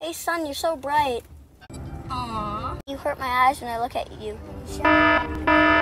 Hey, sun, you're so bright. Aww. You hurt my eyes when I look at you.